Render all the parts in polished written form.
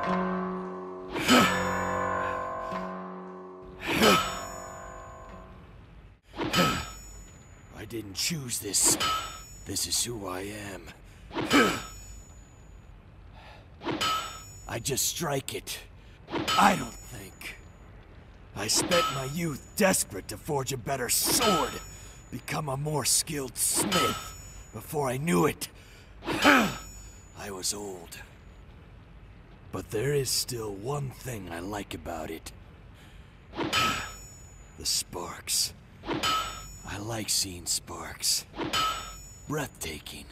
I didn't choose this. This is who I am. I just strike it. I don't think. I spent my youth desperate to forge a better sword, become a more skilled smith. Before I knew it, I was old. But there is still one thing I like about it. The sparks. I like seeing sparks. Breathtaking.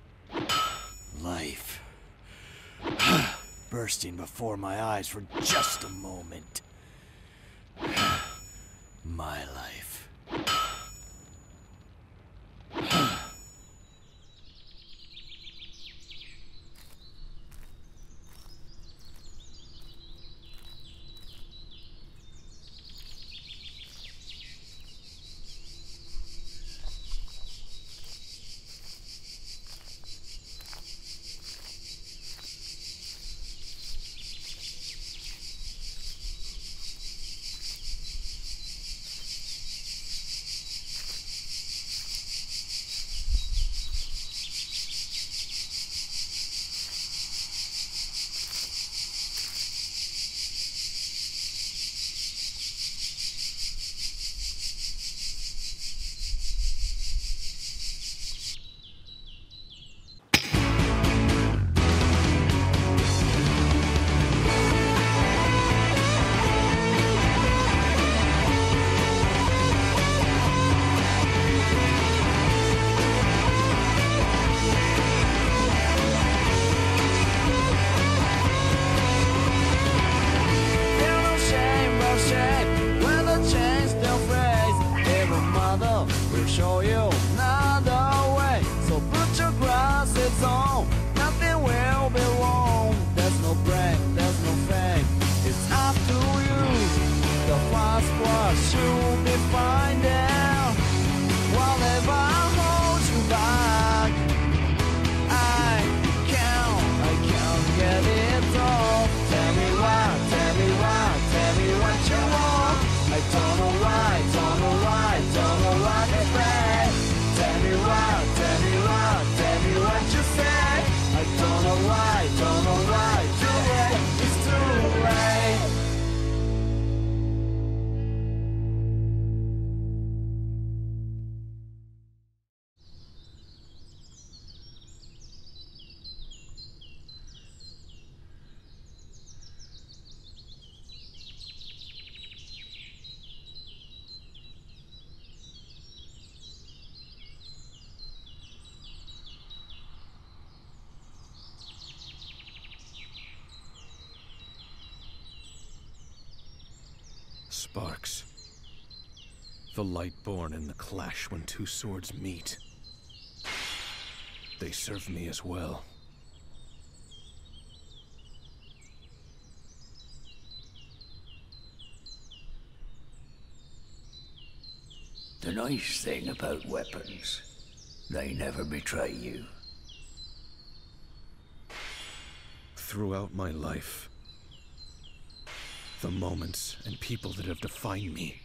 Life. Bursting before my eyes for just a moment. My life. Sparks. The light born in the clash when two swords meet. They serve me as well. The nice thing about weapons, they never betray you. Throughout my life, the moments and people that have defined me,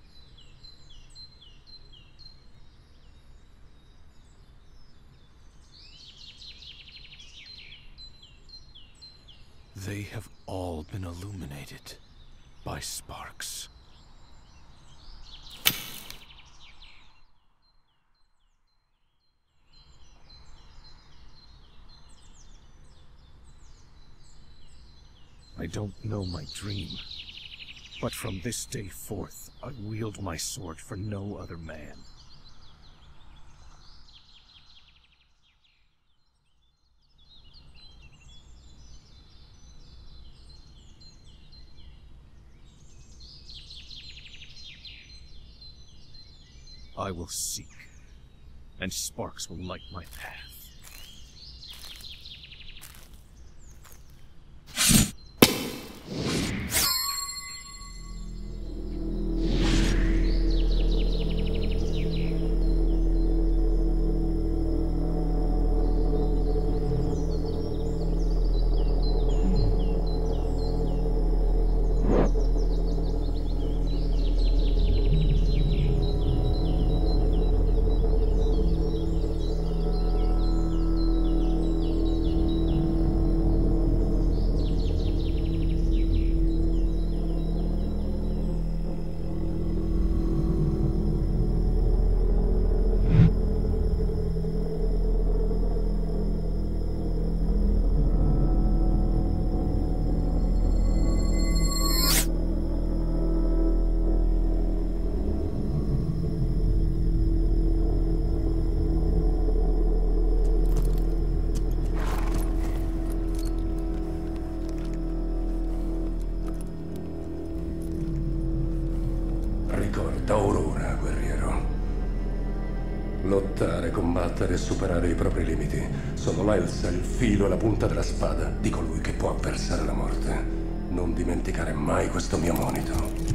they have all been illuminated by sparks. I don't know my dream, but from this day forth, I wield my sword for no other man. I will seek, and sparks will light my path. Ricorda Aurora, guerriero. Lottare, combattere e superare i propri limiti sono l'alza, il filo e la punta della spada di colui che può avversare la morte. Non dimenticare mai questo mio monito.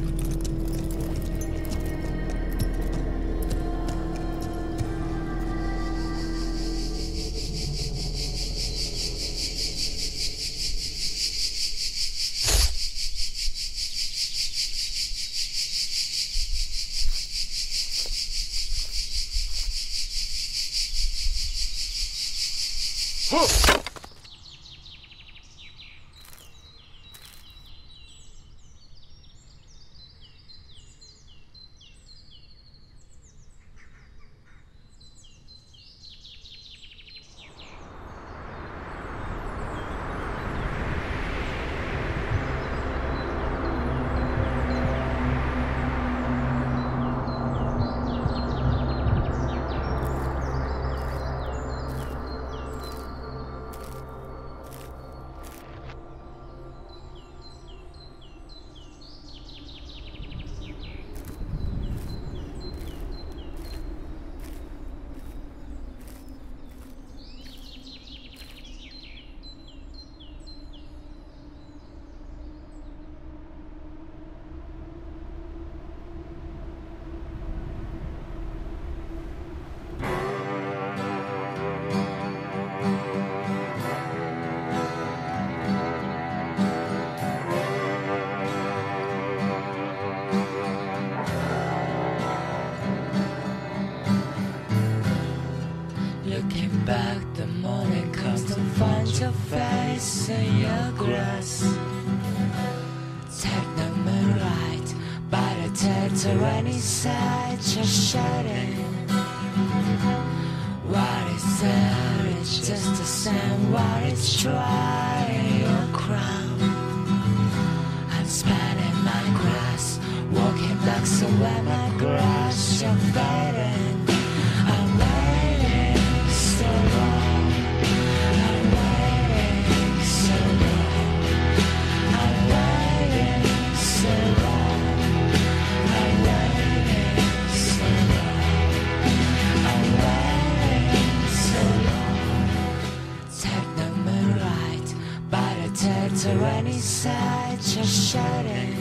Back the morning comes to find your face in your grass. Take the moonlight by the tail to any side you're shedding. What is there? It's just the same. What it's trying your crown. I'm spanning my grass, walking back so where my grass you're fading. I'm waiting so long. I'm waiting so long. I'm waiting so long. I'm waiting so long. I'm waiting so long. Take the moonlight by the tail to any side you're shedding.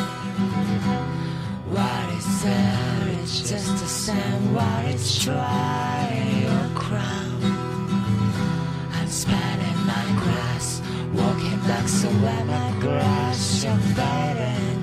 What is there? It's just the same. What it's trying your crown. I'm spanning my grass, walking back so where my grass you're fading.